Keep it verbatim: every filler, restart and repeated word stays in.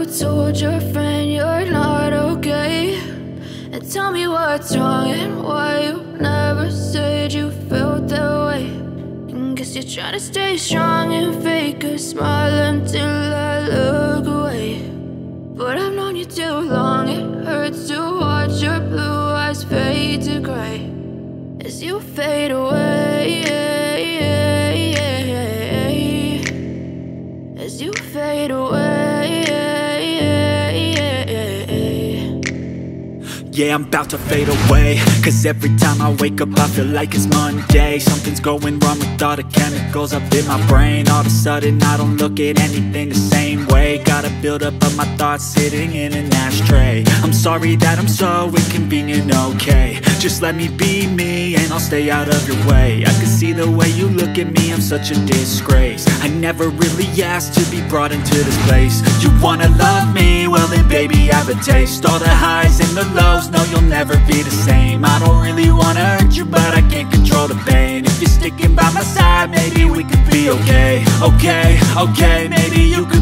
told your friend you're not okay? And tell me what's wrong and why you never said you felt that way. And guess you're trying to stay strong and fake a smile until I look away. But I've known you too long, it hurts to watch your blue eyes fade to gray as you fade away, as you fade away. Yeah, I'm about to fade away, cause every time I wake up I feel like it's Monday. Something's going wrong with all the chemicals up in my brain. All of a sudden I don't look at anything the same way. Gotta build up of my thoughts sitting in an ashtray. I'm sorry that I'm so inconvenient, okay? Just let me be me and I'll stay out of your way. I can see the way you look at me, I'm such a disgrace. I never really asked to be brought into this place. You wanna love me? Well then baby, have a taste. All the highs and the lows, no, you'll never be the same. I don't really wanna hurt you, but I can't control the pain. If you're sticking by my side, maybe we could be okay. Okay, okay, maybe you could